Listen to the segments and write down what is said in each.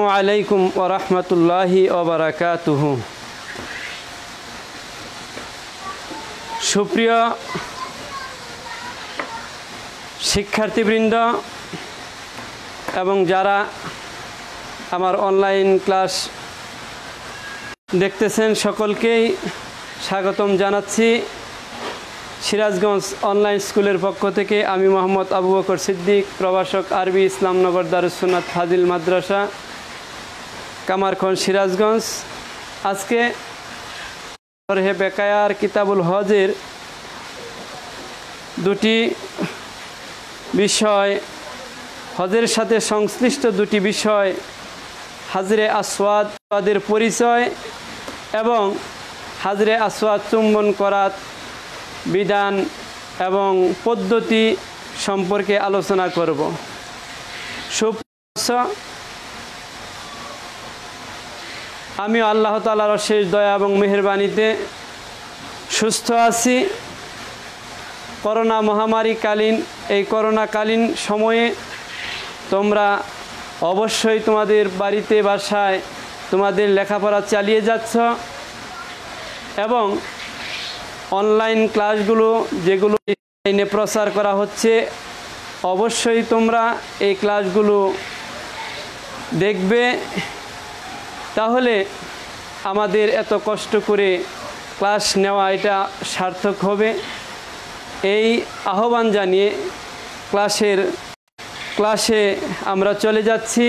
আসসালামু আলাইকুম ওয়া রাহমাতুল্লাহি ওয়া বারাকাতুহু। সুপ্রিয় শিক্ষার্থীবৃন্দ এবং যারা আমার অনলাইন ক্লাস দেখতেছেন সকলকেই স্বাগতম জানাচ্ছি। সিরাজগঞ্জ অনলাইন স্কুলের পক্ষ থেকে আমি মোহাম্মদ আবু বকর সিদ্দিক, প্রভাষক আরবি ইসলামনগর দারুস সুন্নাত ফাজিল মাদ্রাসা, কামারখন্দ, সিরাজগঞ্জ। আজকে শরহে বেকায়ার কিতাবুল হজের দুটি বিষয়, হজের সাথে সংশ্লিষ্ট দুটি বিষয়, হাজরে আসওয়াদের পরিচয় এবং হাজরে আসওয়াদ চুম্বন করার বিধান এবং পদ্ধতি সম্পর্কে আলোচনা করব। আমি আল্লাহ তাআলার অশেষ দয়া এবং মেহেরবানিতে সুস্থ আছি। করোনা মহামারীকালীন এই করোনাকালীন সময়ে তোমরা অবশ্যই তোমাদের বাড়িতে বাসায় তোমাদের লেখাপড়া চালিয়ে যাচ্ছ এবং অনলাইন ক্লাসগুলো যেগুলো অনলাইনে প্রচার করা হচ্ছে অবশ্যই তোমরা এই ক্লাসগুলো দেখবে, তাহলে আমাদের এত কষ্ট করে ক্লাস নেওয়া এটা সার্থক হবে। এই আহ্বান জানিয়ে ক্লাসে আমরা চলে যাচ্ছি।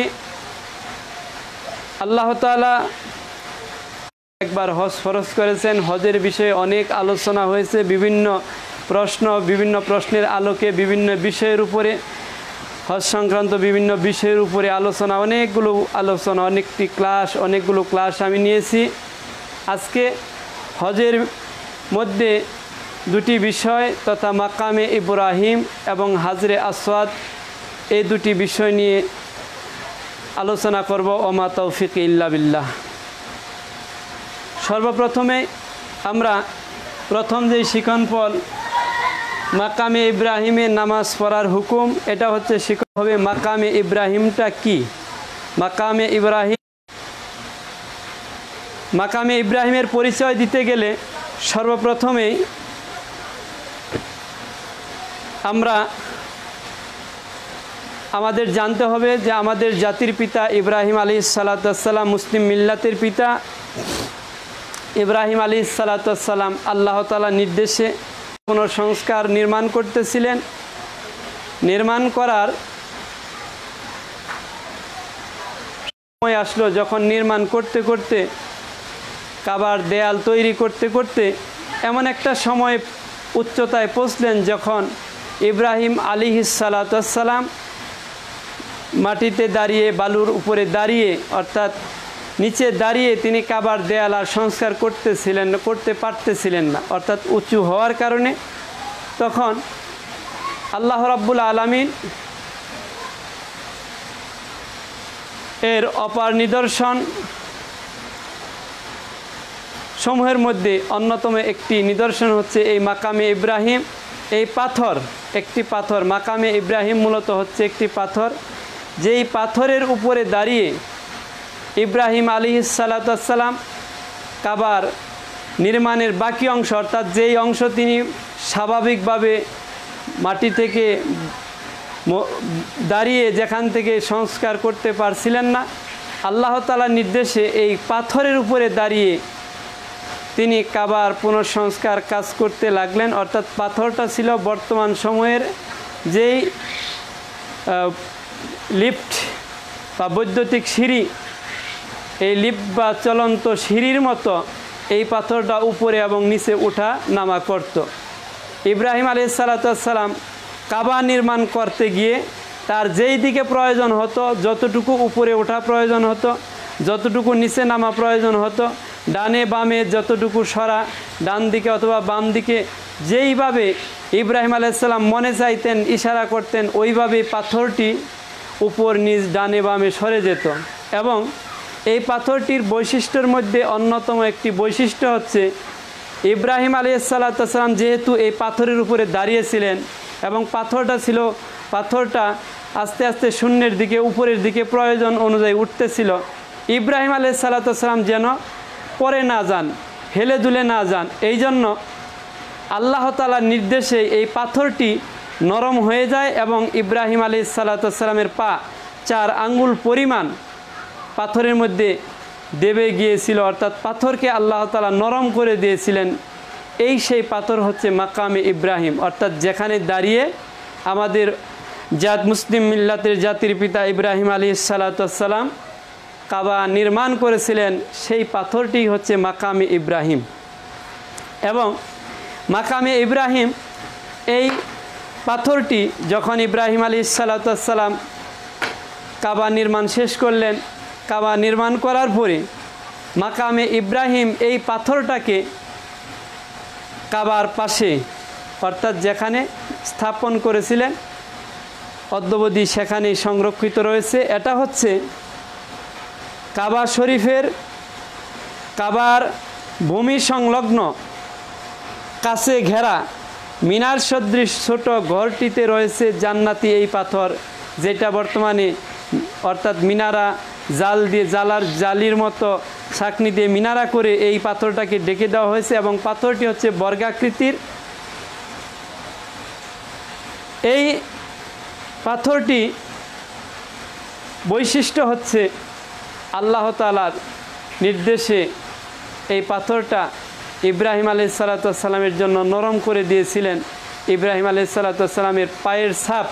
আল্লাহ তাআলা একবার হজ ফরজ করেছেন। হজের বিষয়ে অনেক আলোচনা হয়েছে, বিভিন্ন প্রশ্নের আলোকে বিভিন্ন বিষয়ের উপরে, হজ সংক্রান্ত বিভিন্ন বিষয়ের উপরে আলোচনা, অনেকগুলো ক্লাস আমি নিয়েছি। আজকে হজের মধ্যে দুটি বিষয় তথা মাকামে ইব্রাহিম এবং হাজরে আসওয়াদ, এই দুটি বিষয় নিয়ে আলোচনা করব। ওমা তৌফিক ইল্লা বিল্লাহ। সর্বপ্রথমে আমরা প্রথম যে শিক্ষণফল মাকামে ইব্রাহিমে নামাজ পড়ার হুকুম, এটা হচ্ছে শিক্ষা হবে মাকামে ইব্রাহিমটা কি। মাকামে ইব্রাহিমের পরিচয় দিতে গেলে সর্বপ্রথমেই আমাদের জানতে হবে যে আমাদের জাতির পিতা ইব্রাহিম আলাইহিস সালাতু ওয়াস সালাম, মুসলিম মিল্লাতের পিতা ইব্রাহিম আলাইহিস সালাতু ওয়াস সালাম আল্লাহ তাআলার নির্দেশে কোনো সংস্কার নির্মাণ করতেছিলেন। নির্মাণ করার সময় আসলো, যখন নির্মাণ করতে করতে কাবার দেয়াল তৈরি করতে করতে এমন একটা সময় উচ্চতায় পৌঁছলেন যখন ইব্রাহিম আলাইহিস সালাতু ওয়াস সালাম মাটিতে দাঁড়িয়ে, বালুর উপরে দাঁড়িয়ে, অর্থাৎ নিচে দাঁড়িয়ে তিনি কাবার দেয়াল আর সংস্কার করতে পারতেছিলেন না, অর্থাৎ উঁচু হওয়ার কারণে। তখন আল্লাহ রাব্বুল আলামিন এর অপার নিদর্শন সমূহের মধ্যে অন্যতম একটি নিদর্শন হচ্ছে এই মাকামে ইব্রাহিম। এই একটি পাথর, মাকামে ইব্রাহিম মূলত হচ্ছে একটি পাথর, যেই পাথরের উপরে দাঁড়িয়ে ইব্রাহিম আলাইহিস সালাতু ওয়াস সালাম কাবার নির্মাণের বাকি অংশ, অর্থাৎ যেই অংশ তিনি স্বাভাবিকভাবে মাটি থেকে দাঁড়িয়ে যেখান থেকে সংস্কার করতে পারছিলেন না, আল্লাহ তাআলার নির্দেশে এই পাথরের উপরে দাঁড়িয়ে তিনি কাবার পুনঃসংস্কার কাজ করতে লাগলেন। অর্থাৎ পাথরটা ছিল বর্তমান সময়ের যেই লিফট বা বৈদ্যুতিক সিঁড়ি, এই লিফট বা চলন্ত সিঁড়ির মতো এই পাথরটা উপরে এবং নিচে ওঠা নামা করত। ইব্রাহিম আলাইহিস সালাতু ওয়াস সালাম কাবা নির্মাণ করতে গিয়ে তার যেই দিকে প্রয়োজন হতো, যতটুকু উপরে ওঠা প্রয়োজন হতো, যতটুকু নিচে নামা প্রয়োজন হতো, ডানে বামে যতটুকু সরা, ডান দিকে অথবা বাম দিকে, যেইভাবে ইব্রাহিম আলাইহিস সালাম মনে চাইতেন, ইশারা করতেন, ওইভাবেই পাথরটি উপর নিচ ডানে বামে সরে যেত। এবং এই পাথরটির বৈশিষ্ট্যের মধ্যে অন্যতম একটি বৈশিষ্ট্য হচ্ছে ইব্রাহিম আলাইহিস সালাতু ওয়াস সালাম যেহেতু এই পাথরের উপরে দাঁড়িয়েছিলেন এবং পাথরটা আস্তে আস্তে শূন্যের দিকে উপরের দিকে প্রয়োজন অনুযায়ী উঠতেছিল। ইব্রাহিম আলাইহিস সালাতু ওয়াস সালাম যেন পরে না যান, হেলে দুলে না যান, এই জন্য আল্লাহ তাআলার নির্দেশে এই পাথরটি নরম হয়ে যায় এবং ইব্রাহিম আলাইহিস সালাতু ওয়াস সালামের পা 4 আঙ্গুল পরিমাণ পাথরের মধ্যে দেবে গিয়েছিল, অর্থাৎ পাথরকে আল্লাহ তাআলা নরম করে দিয়েছিলেন। এই সেই পাথর হচ্ছে মাকামে ইব্রাহিম, অর্থাৎ যেখানে দাঁড়িয়ে আমাদের মুসলিম মিল্লাতের জাতির পিতা ইব্রাহিম আলাইহিস সালাতু ওয়াস সালাম কাবা নির্মাণ করেছিলেন, সেই পাথরটি হচ্ছে মাকামে ইব্রাহিম। এবং মাকামে ইব্রাহিম এই পাথরটি যখন ইব্রাহিম আলাইহিস সালাতু ওয়াস সালাম কাবা নির্মাণ শেষ করলেন, কাবা নির্মাণ করার পরে মাকামে ইব্রাহিম এই পাথরটাকে কাবার পাশে অর্থাৎ যেখানে স্থাপন করেছিলেন অদ্যাবধি সেখানেই সংরক্ষিত রয়েছে। এটা হচ্ছে কাবা শরীফের কাবার ভূমি সংলগ্ন কাছে ঘেরা মিনার সদৃশ ছোট ঘরটিতে রয়েছে জান্নাতি এই পাথর, যেটা বর্তমানে অর্থাৎ মিনারা জাল দিয়ে জালির মতো ছাকনি দিয়ে মিনারা করে এই পাথরটাকে ডেকে দেওয়া হয়েছে এবং পাথরটি হচ্ছে বর্গাকৃতির। এই পাথরটি বৈশিষ্ট্য হচ্ছে আল্লাহ তাআলার নির্দেশে এই পাথরটা ইব্রাহিম আলাইহিস সালাতু ওয়াস সালামের জন্য নরম করে দিয়েছিলেন। ইব্রাহিম আলাইহিস সালাতু ওয়াস সালামের পায়ের ছাপ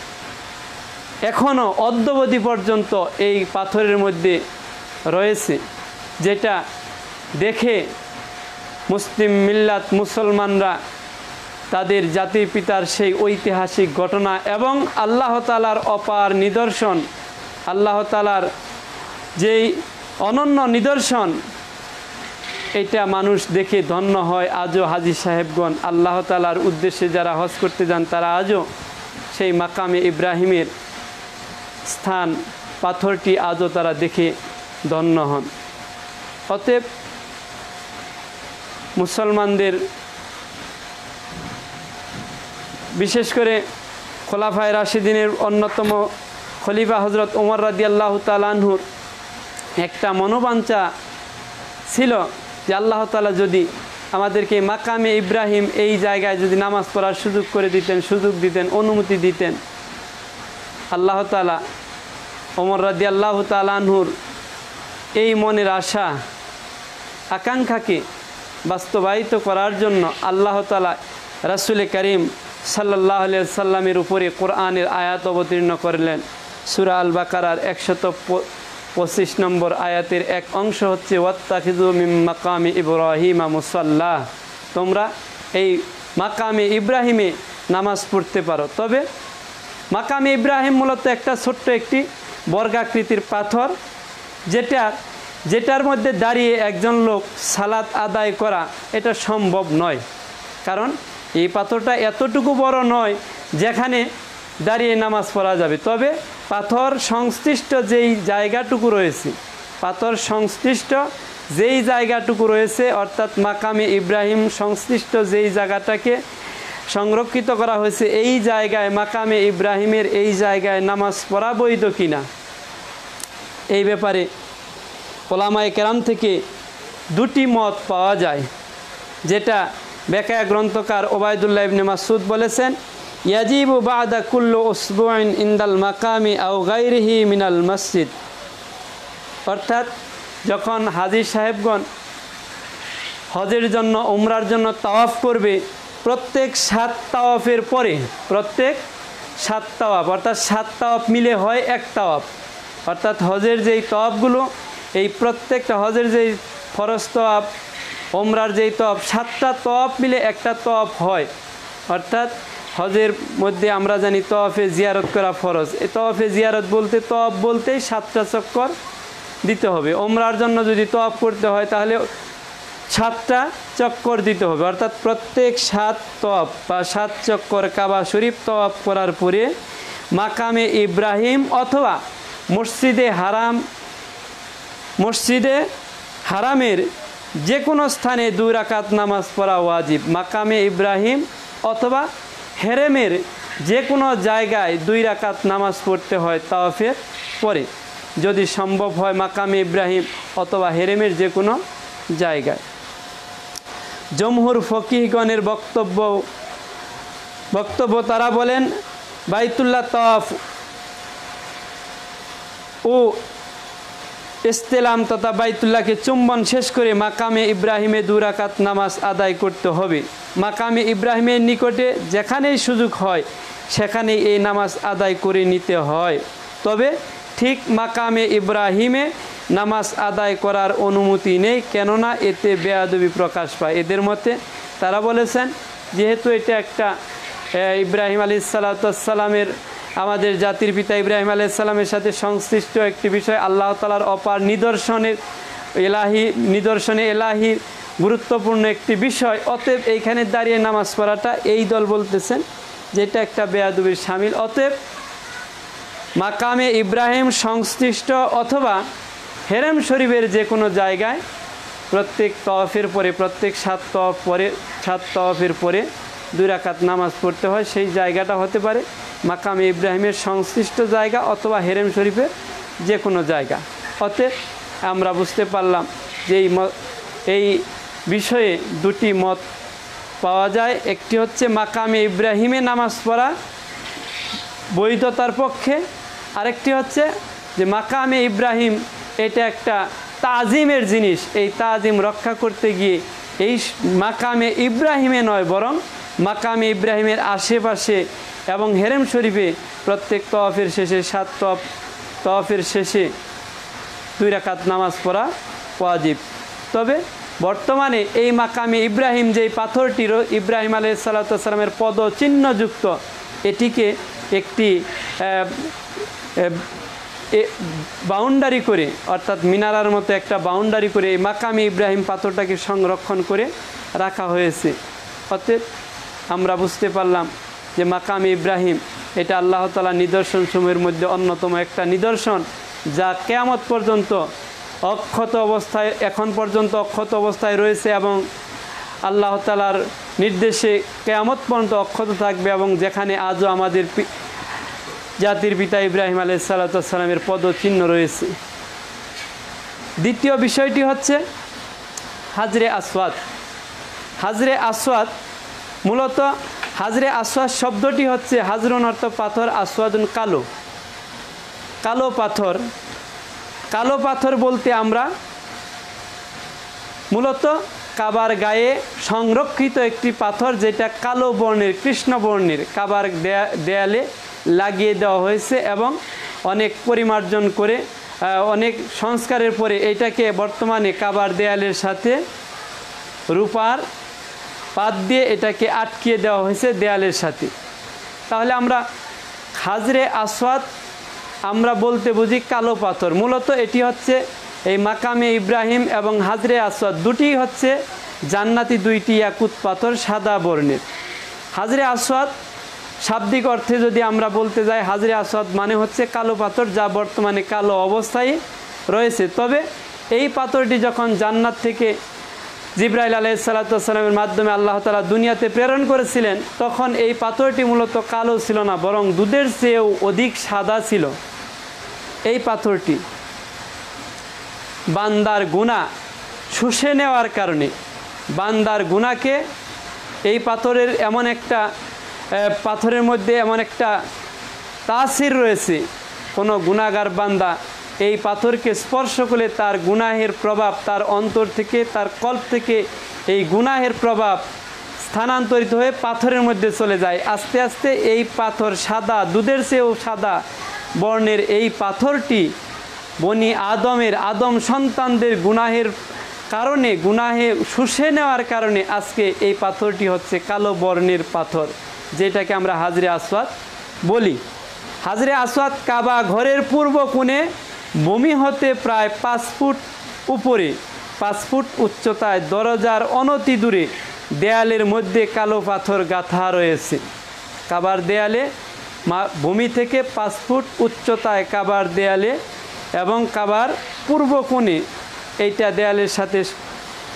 এখনও অদ্যাবধি পর্যন্ত এই পাথরের মধ্যে রয়েছে, যেটা দেখে মুসলিম মিল্লাত মুসলমানরা তাদের জাতির পিতার সেই ঐতিহাসিক ঘটনা এবং আল্লাহ তাআলার অপার নিদর্শন, আল্লাহ তাআলার যেই অনন্য নিদর্শন, এটা মানুষ দেখে ধন্য হয়। আজও হাজী সাহেবগণ আল্লাহ তাআলার উদ্দেশ্যে যারা হজ করতে যান তারা আজও সেই মাকামে ইব্রাহিমের স্থান পাথরটি আজও তারা দেখে ধন্য হন। অতএব মুসলমানদের বিশেষ করে খোলাফায়ে রাশিদিনের অন্যতম খলিফা হজরত ওমর রাদিয়াল্লাহু তাআলা আনহুর একটা মনোবাঞ্ছা ছিল যে আল্লাহ তাআলা যদি আমাদেরকে মাকামে ইব্রাহিম এই জায়গায় যদি নামাজ পড়ার সুযোগ দিতেন, অনুমতি দিতেন, আল্লাহ তাআলা ওমর রাদিয়াল্লাহু তাআলা আনহুর এই মনের আশা আকাঙ্ক্ষাকে বাস্তবায়িত করার জন্য আল্লাহ তাআলা রাসূল করিম সাল্লাল্লাহু আলাইহি সাল্লামের উপরে কোরআনের আয়াত অবতীর্ণ করলেন। সূরা আল বাকারার 125 নম্বর আয়াতের এক অংশ হচ্ছে ওয়াত্তাখিযু মিন মাকামি ইব্রাহিমা মুসাল্লা, তোমরা এই মাকামে ইব্রাহিমে নামাজ পড়তে পারো। তবে মাকামে ইব্রাহিম মূলত একটা ছোট্ট একটি বর্গাকৃতির পাথর, যেটার মধ্যে দাঁড়িয়ে একজন লোক সালাত আদায় করা এটা সম্ভব নয়, কারণ এই পাথরটা এতটুকু বড় নয় যেখানে দাঁড়িয়ে নামাজ পড়া যাবে। তবে পাথর সংশ্লিষ্ট যেই জায়গাটুকু রয়েছে অর্থাৎ মাকামে ইব্রাহিম সংশ্লিষ্ট যেই জায়গাটাকে সংরক্ষিত করা হয়েছে, এই জায়গায় মাকামে ইব্রাহিমের এই জায়গায় নামাজ পড়া বৈধ কিনা এই ব্যাপারে ওলামায়ে কেরাম থেকে দুটি মত পাওয়া যায়। যেটা বেকায়া গ্রন্থকার ওবায়দুল্লাহ ইবনে মাসউদ বলেছেন, ইয়াজিবু বাদা কুল্লু উসবুইন ইনদাল মাকামি আও গায়রিহি মিনাল মসজিদ, অর্থাৎ যখন হাজী সাহেবগণ হজের জন্য উমরার জন্য তাওয়াফ করবে, প্রত্যেক 7 তাওয়াফের পরে প্রত্যেক 7 তাওয়াফ অর্থাৎ 7 তাওয়াফ মিলে হয় এক তাওয়াফ, অর্থাৎ হজের যেই তাওয়াফগুলো এই প্রত্যেকটা হজের যেই ফরজ তাওয়াফ উমরার যেই তাওয়াফ 7টা তাওয়াফ মিলে একটা তাওয়াফ হয়। অর্থাৎ হজের মধ্যে আমরা জানি তাওয়াফে জিয়ারত করা ফরজ, এই তাওয়াফে জিয়ারত বলতে তাওয়াফ বলতেই 7টা চক্কর দিতে হবে। উমরার জন্য যদি তাওয়াফ করতে হয় তাহলে 7টা চক্কর দিতে হবে, অর্থাৎ প্রত্যেক 7 তাওয়াফ বা 7 চক্কর কাবা শরীফ তাওয়াফ করার পরে মাকামে ইব্রাহিম অথবা মসজিদে হারামের যে কোনো স্থানে 2 রাকাত নামাজ পড়া ওয়াজিব। মাকামে ইব্রাহিম অথবা হেরেমের যে কোনো জায়গায় 2 রাকাত নামাজ পড়তে হয় তাওয়াফের পরে, যদি সম্ভব হয় মাকামে ইব্রাহিম অথবা হেরেমের যে কোনো জায়গায়। জমহুর ফকিহগণের বক্তব্য তারা বলেন বাইতুল্লাহ তাওয়াফ ও ইস্তেলাম তথা বাইতুল্লাহকে চুম্বন শেষ করে মাকামে ইব্রাহিমে 2 রাকাত নামাজ আদায় করতে হবে। মাকামে ইব্রাহিমের নিকটে যেখানেই সুযোগ হয় সেখানেই এই নামাজ আদায় করে নিতে হয়। তবে ঠিক মাকামে ইব্রাহিমে নামাজ আদায় করার অনুমতি নেই, কেননা এতে বেয়াদবি প্রকাশ পায়। এদের মতে তারা বলেছেন যেহেতু এটা একটা ইব্রাহিম আলাইহিসসালামের আমাদের জাতির পিতা ইব্রাহিম আলাইহিসসালামের সাথে সংশ্লিষ্ট একটি বিষয়, আল্লাহ তাআলার অপার নিদর্শনে এলাহির গুরুত্বপূর্ণ একটি বিষয়, অতএব এইখানে দাঁড়িয়ে নামাজ পড়াটা এই দল বলতেছেন যে এটা একটা বেয়াদবির শামিল। অতএব মাকামে ইব্রাহিম সংশ্লিষ্ট অথবা হেরেম শরীফের যে কোনো জায়গায় প্রত্যেক তওয়াফের পরে, প্রত্যেক 7 তওয়াফের পরে 2 রাকাত নামাজ পড়তে হয়। সেই জায়গাটা হতে পারে মাকামে ইব্রাহিমের সংশ্লিষ্ট জায়গা অথবা হেরেম শরীফের যে কোনো জায়গা। অতএব আমরা বুঝতে পারলাম যে এই বিষয়ে 2টি মত পাওয়া যায়। একটি হচ্ছে মাকামে ইব্রাহিমে নামাজ পড়া বৈধতার পক্ষে, আরেকটি হচ্ছে যে মাকামে ইব্রাহিম এটা একটা তাজিমের জিনিস, এই তাজিম রক্ষা করতে গিয়ে এই মাকামে ইব্রাহিমে নয় বরং মাকামে ইব্রাহিমের আশেপাশে এবং হেরেম শরীফে প্রত্যেক তওয়াফের শেষে 7 তওয়াফের শেষে 2 রাকাত নামাজ পড়া ওয়াজিব। তবে বর্তমানে এই মাকামে ইব্রাহিম যেই পাথরটির ইব্রাহিম আলাইহিসসালামের পদচিহ্নযুক্ত, এটিকে একটি বাউন্ডারি করে, অর্থাৎ মিনারার মতো একটা বাউন্ডারি করে এই মাকামে ইব্রাহিম পাথরটাকে সংরক্ষণ করে রাখা হয়েছে। অতএব আমরা বুঝতে পারলাম যে মাকামে ইব্রাহিম এটা আল্লাহ তাআলার নিদর্শনসমূহের মধ্যে অন্যতম একটা নিদর্শন, যা কিয়ামত পর্যন্ত এখন পর্যন্ত অক্ষত অবস্থায় রয়েছে এবং আল্লাহ তাআলার নির্দেশে কিয়ামত পর্যন্ত অক্ষত থাকবে, এবং যেখানে আজও আমাদের জাতির পিতা ইব্রাহিম আলাইহিসসালামের পদচিহ্ন রয়েছে। দ্বিতীয় বিষয়টি হচ্ছে হাজরে আসওয়াদ। হাজরে আসওয়াদ মূলত হাজরে আসওয়াদ শব্দটি হচ্ছে হাজরুন অর্থ পাথর, আসওয়াদুন কালো, কালো পাথর। কালো পাথর বলতে আমরা মূলত কাবার গায়ে সংরক্ষিত একটি পাথর, যেটা কালো বর্ণের, কৃষ্ণ বর্ণের, কাবার দেয়ালে লাগিয়ে দেওয়া হয়েছে এবং অনেক পরিমার্জন করে অনেক সংস্কারের পরে এটাকে বর্তমানে কাবার দেয়ালের সাথে রূপার পাত দিয়ে এটাকে আটকিয়ে দেওয়া হয়েছে দেয়ালের সাথে। তাহলে আমরা হাজরে আসওয়াদ আমরা বলতে বুঝি কালো পাথর। মূলত এটি হচ্ছে এই মাকামে ইব্রাহিম এবং হাজরে আসওয়াদ দুটিই হচ্ছে জান্নাতি 2টি ইয়াকুত পাথর, সাদা বর্ণের। হাজরে আসওয়াদ শাব্দিক অর্থে যদি আমরা বলতে যাই, হাজরে আসওয়াদ মানে হচ্ছে কালো পাথর, যা বর্তমানে কালো অবস্থায় রয়েছে। তবে এই পাথরটি যখন জান্নাত থেকে জিবরাইল আলাইহিসসালামের মাধ্যমে আল্লাহ তাআলা দুনিয়াতে প্রেরণ করেছিলেন, তখন এই পাথরটি মূলত কালো ছিল না, বরং দুধের চেয়েও অধিক সাদা ছিল। এই পাথরটি বান্দার গুনাহ শুষে নেওয়ার কারণে, বান্দার গুনাহকে এই পাথরের এমন একটা পাথরের মধ্যে এমন একটা তাসির রয়েছে, কোনো গুনাহগার বান্দা এই পাথরকে স্পর্শ করলে তার গুনাহের প্রভাব তার অন্তর থেকে, তার কল্প থেকে এই গুনাহের প্রভাব স্থানান্তরিত হয়ে পাথরের মধ্যে চলে যায়। আস্তে আস্তে এই পাথর সাদা, দুধের চেয়েও সাদা বর্ণের এই পাথরটি বনি আদম সন্তানদের গুনাহের কারণে, গুনাহে শুষে নেওয়ার কারণে আজকে এই পাথরটি হচ্ছে কালো বর্ণের পাথর, যেটাকে আমরা হাজরে আসওয়াদ বলি। হাজরে আসওয়াদ কাবা ঘরের পূর্ব কোণে ভূমি হতে প্রায় 5 ফুট উপরে, 5 ফুট উচ্চতায় দরজার অনতি দূরে দেয়ালের মধ্যে কালো পাথর গাঁথা রয়েছে। কাবার দেয়ালে ভূমি থেকে 5 ফুট উচ্চতায় কাবার দেয়ালে এবং কাবার পূর্ব কোণে এইটা দেয়ালের সাথে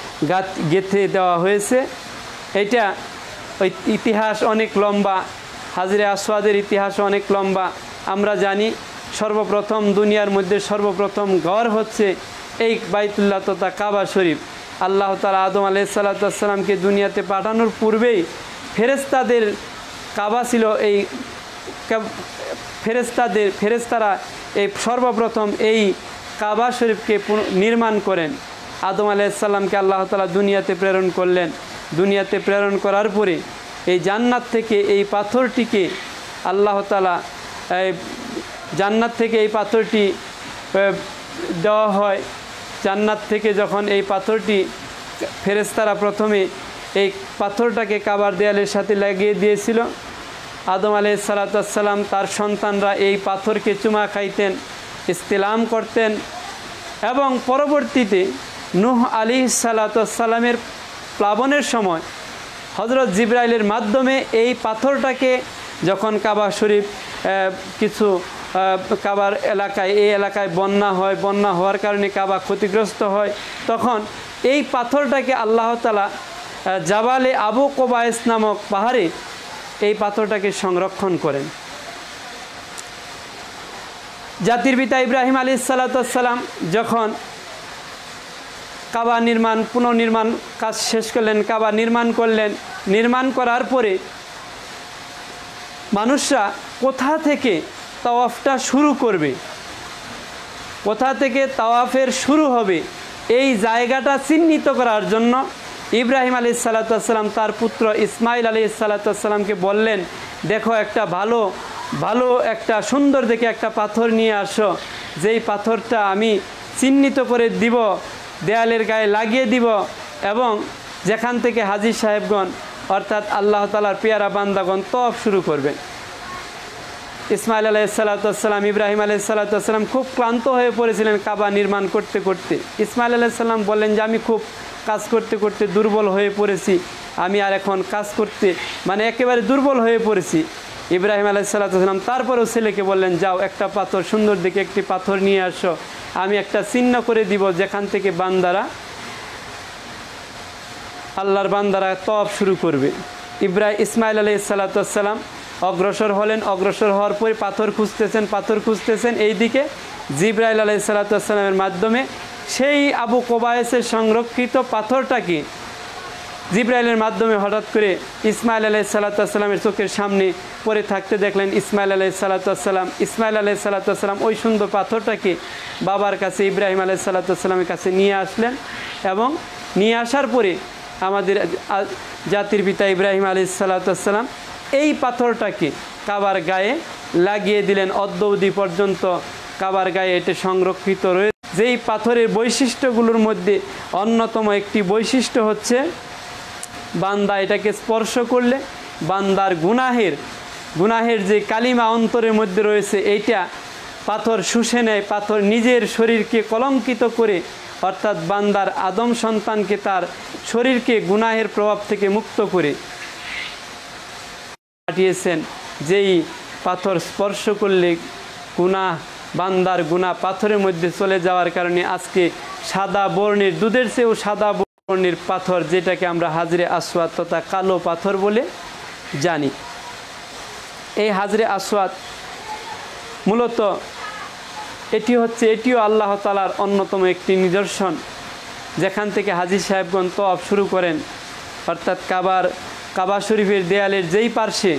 গেঁথে দেওয়া হয়েছে। এটা ওই ইতিহাস অনেক লম্বা। হাজরে আসওয়াদের ইতিহাস অনেক লম্বা। আমরা জানি সর্বপ্রথম দুনিয়ার মধ্যে সর্বপ্রথম ঘর হচ্ছে এই বাইতুল্লাহ তথা কাবা শরীফ। আল্লাহ তাআলা আদম আলাইহিসসালামকে দুনিয়াতে পাঠানোর পূর্বেই ফেরেশতাদের কাবা ছিল। এই ফেরেশতারা এই সর্বপ্রথম এই কাবা শরীফকে নির্মাণ করেন। আদম আলাইহিসসালামকে আল্লাহ তাআলা দুনিয়াতে প্রেরণ করলেন। দুনিয়াতে প্রেরণ করার পরে এই জান্নাত থেকে এই পাথরটিকে আল্লাহ তাআলা জান্নাত থেকে এই পাথরটি দেওয়া হয়। জান্নাত থেকে যখন এই পাথরটি ফেরেশতারা প্রথমে এই পাথরটাকে কাবার দেয়ালের সাথে লাগিয়ে দিয়েছিল, আদম আলাইহিসসালাম তার সন্তানরা এই পাথরকে চুমা খাইতেন, ইস্তিলাম করতেন এবং পরবর্তীতে নূহ আলাইহিসসালামের প্লাবনের সময় হযরত জিবরাইলের মাধ্যমে এই পাথরটাকে যখন কাবা শরীফ কিছু কাবার এলাকায় এই এলাকায় বন্যা হয়, বন্যা হওয়ার কারণে কাবা ক্ষতিগ্রস্ত হয়, তখন এই পাথরটাকে আল্লাহ তাআলা জাবালে আবু কোবায়েস নামক পাহাড়ে এই পাথরটাকে সংরক্ষণ করেন। জাতির পিতা ইব্রাহিম আলাইহিসসালাম যখন কাবা পুনর্নির্মাণ কাজ শেষ করলেন, কাবা নির্মাণ করলেন, নির্মাণ করার পরে মানুষরা কোথা থেকে তাওয়াফটা শুরু করবে, কোথা থেকে তাওয়াফের শুরু হবে, এই জায়গাটা চিহ্নিত করার জন্য ইব্রাহিম আলাইহিসসালাম তার পুত্র ইসমাইল আলাইহিসসালামকে বললেন, দেখো একটা ভালো একটা সুন্দর দেখে একটা পাথর নিয়ে আসো, যেই পাথরটা আমি চিহ্নিত করে দিব, দেয়ালের গায়ে লাগিয়ে দিব এবং যেখান থেকে হাজী সাহেবগণ অর্থাৎ আল্লাহ তাআলার পেয়ারা বান্দাগণ তওয়াফ শুরু করবেন। ইসমাইল আলাইহিসসালাম ইব্রাহিম আলাইহিসসালাম খুব ক্লান্ত হয়ে পড়েছিলেন কাবা নির্মাণ করতে করতে। ইসমাইল আলাইহিসসালাম বললেন যে আমি খুব কাজ করতে করতে দুর্বল হয়ে পড়েছি, আমি আর এখন কাজ করতে একেবারে দুর্বল হয়ে পড়েছি। ইব্রাহিম আলাইহিসসালাম তারপরেও ছেলেকে বললেন, যাও একটা পাথর সুন্দর দেখে একটি পাথর নিয়ে আসো, আমি একটা চিহ্ন করে দিব যেখান থেকে আল্লাহর বান্দারা তওয়াফ শুরু করবে। ইসমাইল আলাইহিসসালাম অগ্রসর হলেন। অগ্রসর হওয়ার পরে পাথর খুঁজতেছেন। এইদিকে জিবরাইল আলাইহিসসালামের মাধ্যমে সেই আবু কোবায়েসের সংরক্ষিত পাথরটাকে জিবরাইলের মাধ্যমে হঠাৎ করে ইসমাইল আলাইহিসসালামের চোখের সামনে পড়ে থাকতে দেখলেন। ইসমাইল আলাইহিসসালাম ওই সুন্দর পাথরটাকে বাবার কাছে ইব্রাহিম আলাইহিসসালামের কাছে নিয়ে আসলেন এবং নিয়ে আসার পরে আমাদের জাতির পিতা ইব্রাহিম আলাইহিসসালাম এই পাথরটাকে কাবার গায়ে লাগিয়ে দিলেন। অদ্যাবধি পর্যন্ত কাবার গায়ে এটা সংরক্ষিত রয়েছে। যেই পাথরের বৈশিষ্ট্যগুলোর মধ্যে অন্যতম একটি বৈশিষ্ট্য হচ্ছে বান্দা এটাকে স্পর্শ করলে বান্দার গুনাহের যে কালিমা অন্তরের মধ্যে রয়েছে এইটা পাথর শুষে নেয়। পাথর নিজের শরীরকে কলঙ্কিত করে অর্থাৎ বান্দার আদম সন্তানকে তার শরীরকে গুনাহের প্রভাব থেকে মুক্ত করে পাঠিয়েছেন। যেই পাথর স্পর্শ করলে বান্দার গুনাহ পাথরের মধ্যে চলে যাওয়ার কারণে আজকে সাদা বর্ণের দুধের চেয়েও সাদা বর্ণের পাথর যেটাকে আমরা হাজরে আসওয়াদ তথা কালো পাথর বলে জানি। এই হাজরে আসওয়াদ মূলত এটিও আল্লাহ তাআলার অন্যতম একটি নিদর্শন, যেখান থেকে হাজী সাহেবগণ তওয়াফ শুরু করেন। অর্থাৎ কাবা শরীফের দেয়ালের যেই পার্শ্বে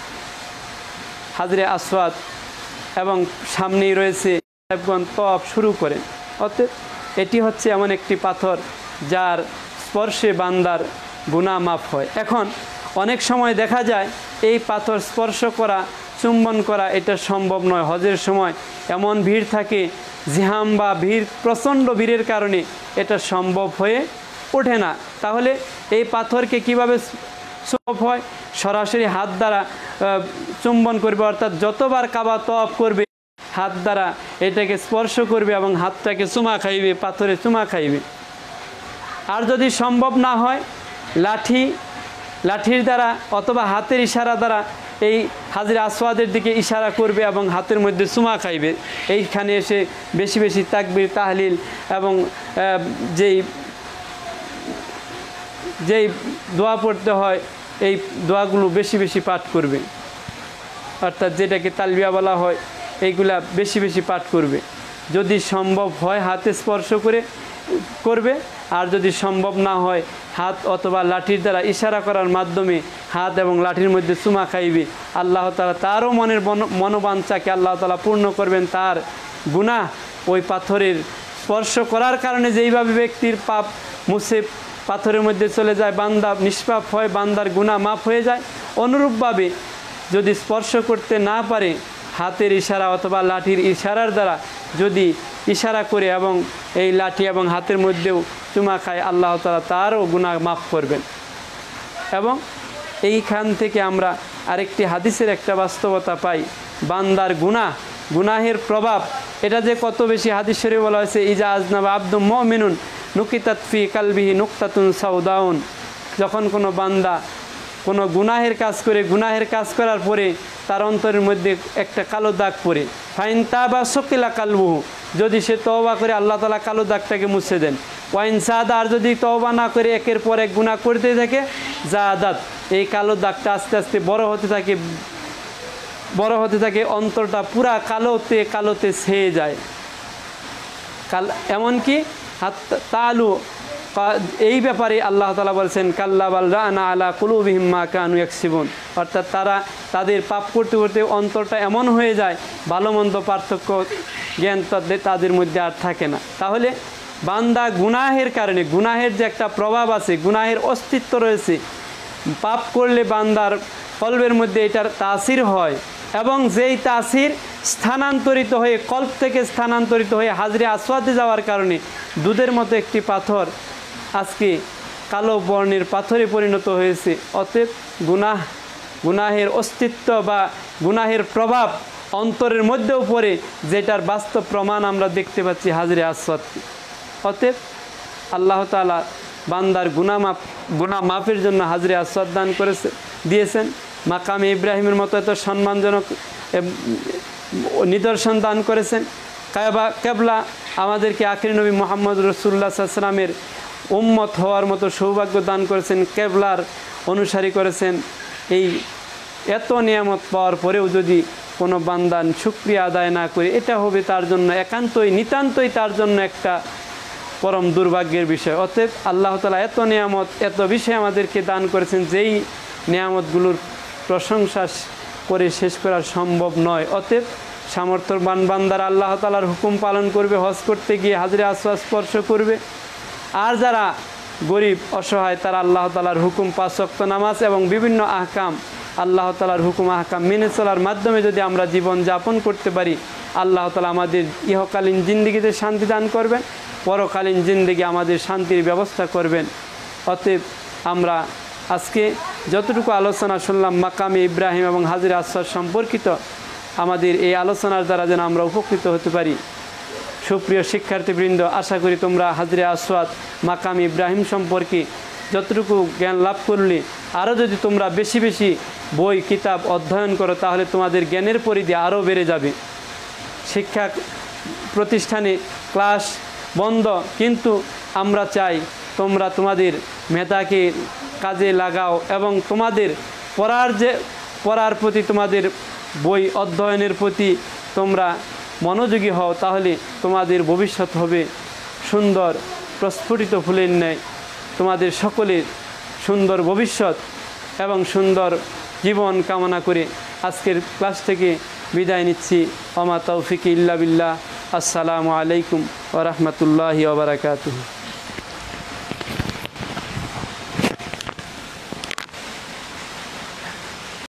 হাজরে আসওয়াদ এবং সামনেই রয়েছে সাহেবগণ তওয়াফ শুরু করেন। অর্থাৎ এটি হচ্ছে এমন একটি পাথর যার স্পর্শে বান্দার গুনাহ মাফ হয়। এখন অনেক সময় দেখা যায় এই পাথর স্পর্শ করা, চুম্বন করা এটা সম্ভব নয়। হজের সময় এমন ভিড় থাকে, জিহাম বা ভিড়, প্রচণ্ড ভিড়ের কারণে এটা সম্ভব হয়ে ওঠে না। তাহলে এই পাথরকে কিভাবে সম্ভব হয়? সরাসরি হাত দ্বারা চুম্বন করবে, অর্থাৎ যতবার কাবা তওয়াফ করবে হাত দ্বারা এটাকে স্পর্শ করবে এবং হাতটাকে চুমা খাইবে, পাথরে চুমা খাইবে। আর যদি সম্ভব না হয় লাঠির দ্বারা অথবা হাতের ইশারা দ্বারা এই হাজরে আসওয়াদের দিকে ইশারা করবে এবং হাতের মধ্যে চুমা খাইবে। এইখানে এসে বেশি বেশি তাকবীর তাহলিল এবং যেই দোয়া পড়তে হয় এই দোয়াগুলো বেশি বেশি পাঠ করবে। অর্থাৎ যেটাকে তালবিয়া বলা হয়, এইগুলা বেশি বেশি পাঠ করবে। যদি সম্ভব হয় হাতে স্পর্শ করবে, আর যদি সম্ভব না হয় হাত অথবা লাঠির দ্বারা ইশারা করার মাধ্যমে হাত এবং লাঠির মধ্যে চুমা খাইবে। আল্লাহ তাআলা তারও মনের মনোবাঞ্ছাকে আল্লাহ তাআলা পূর্ণ করবেন। তার গুনাহ ওই পাথরের স্পর্শ করার কারণে যেইভাবে ব্যক্তির পাপ মুছে পাথরের মধ্যে চলে যায়, বান্দা নিষ্পাপ হয়, বান্দার গুনাহ মাফ হয়ে যায়, অনুরূপভাবে যদি স্পর্শ করতে না পারে হাতের ইশারা অথবা লাঠির ইশারার দ্বারা যদি ইশারা করে এবং এই লাঠি এবং হাতের মধ্যেও চুমা খায়, আল্লাহ তাআলা তারও গুনাহ মাফ করবেন। এবং এইখান থেকে আমরা আরেকটি হাদিসের একটা বাস্তবতা পাই, বান্দার গুনাহের প্রভাব এটা যে কত বেশি। হাদিস শরীফে বলা হয়েছে, ইজা আজনাবা আবদুম মুমিনুন নুকিতাত ফি কালবিহি নুকতাতুন সাউদাউন। যখন কোনো বান্দা কোনো গুনাহের কাজ করে, গুনাহের কাজ করার পরে তার অন্তরের মধ্যে একটা কালো দাগ পড়ে, ফাইন তাবা সকিলা কালবুহু, যদি সে তওবা করে আল্লাহ তাআলা কালো দাগটাকে মুছে দেন। ওয়াইন সাদা, আর যদি তওবা না করে একের পর এক গুনাহ করতে থাকে, জাদাত, এই কালো দাগটা আস্তে আস্তে বড় হতে থাকে, অন্তরটা পুরা কালোতে ছেয়ে যায়। এমনকি তালু, এই ব্যাপারে আল্লাহ তাআলা বলছেন, কাল্লা বাল রানা আলা কুলুবিহিম মা কানু ইয়াকসিবুন, অর্থাৎ তাদের পাপ করতে করতে অন্তরটা এমন হয়ে যায়, ভালো মন্দ পার্থক্য জ্ঞান তাদের মধ্যে আর থাকে না। তাহলে বান্দা গুনাহের কারণে, গুনাহের যে একটা প্রভাব আছে, গুনাহের অস্তিত্ব রয়েছে, পাপ করলে বান্দার কলবের মধ্যে এটার তাসির হয়, এবং যেই তাসির স্থানান্তরিত হয়ে কল্প থেকে স্থানান্তরিত হয়ে হাজরে আসওয়াদে যাওয়ার কারণে দুধের মতো একটি পাথর আজকে কালো বর্ণের পাথরে পরিণত হয়েছে। অতএব গুনাহের অস্তিত্ব বা গুনাহের প্রভাব অন্তরের মধ্যেও পড়ে, যেটার বাস্তব প্রমাণ আমরা দেখতে পাচ্ছি হাজরে আসওয়াদ। অতএব আল্লাহ তাআলা বান্দার গুনাহ মাফের জন্য হাজরে আসওয়াদ দান দিয়েছেন। মাকামে ইব্রাহিমের মতো এত সম্মানজনক নিদর্শন দান করেছেন। কেবলা আমাদেরকে আখিরি নবী মুহাম্মদ রাসূলুল্লাহ সাল্লাল্লাহু আলাইহি ওয়াসাল্লামের উম্মত হওয়ার মতো সৌভাগ্য দান করেছেন, কেবলার অনুসারী করেছেন। এই এত নিয়ামত পাওয়ার পরেও যদি কোনো বান্দা শুকরিয়া আদায় না করে, এটা হবে তার জন্য নিতান্তই তার জন্য একটা পরম দুর্ভাগ্যের বিষয়। অতএব আল্লাহ তাআলা এত নিয়ামত, এত বিষয় আমাদেরকে দান করেছেন, যেই নিয়ামতগুলোর প্রশংসা করে শেষ করা সম্ভব নয়। অতএব সামর্থ্যবান বান্দারা আল্লাহ তাআলার হুকুম পালন করবে, হজ করতে গিয়ে হাজরে আসওয়াদ স্পর্শ করবে। আর যারা গরিব অসহায়, তারা আল্লাহ তাআলার হুকুম, 5 ওয়াক্ত নামাজ এবং বিভিন্ন আহকাম, আল্লাহ তাআলার হুকুম আহকাম মেনে চলার মাধ্যমে যদি আমরা জীবন যাপন করতে পারি, আল্লাহ তাআলা আমাদের ইহকালীন জিন্দেগিতে শান্তি দান করবেন, পরকালীন জিন্দেগি আমাদের শান্তির ব্যবস্থা করবেন। অতএব আমরা আজকে যতটুকু আলোচনা শুনলাম মাকামে ইব্রাহিম এবং হাজরে আসওয়াদ সম্পর্কিত, আমাদের এই আলোচনার দ্বারা যেন আমরা উপকৃত হতে পারি। সুপ্রিয় শিক্ষার্থীবৃন্দ, আশা করি তোমরা হাজরে আসওয়াদ, মাকামে ইব্রাহিম সম্পর্কে যতটুকু জ্ঞান লাভ করলে, আরও যদি তোমরা বেশি বেশি বই কিতাব অধ্যয়ন করো, তাহলে তোমাদের জ্ঞানের পরিধি আরও বেড়ে যাবে। শিক্ষা প্রতিষ্ঠানে ক্লাস বন্ধ, কিন্তু আমরা চাই তোমরা তোমাদের মেধাকে কাজে লাগাও এবং তোমাদের পড়ার প্রতি, তোমাদের বই অধ্যয়নের প্রতি তোমরা মনোযোগী হও। তাহলে তোমাদের ভবিষ্যৎ হবে সুন্দর প্রস্ফুটিত ফুলের ন্যায়। তোমাদের সকলের সুন্দর ভবিষ্যৎ এবং সুন্দর জীবন কামনা করে আজকের ক্লাস থেকে বিদায় নিচ্ছি। ওমা তৌফিক ইল্লা বিল্লাহ। আসসালামু আলাইকুম ওয়া রাহমাতুল্লাহি ওয়া বারাকাতুহু।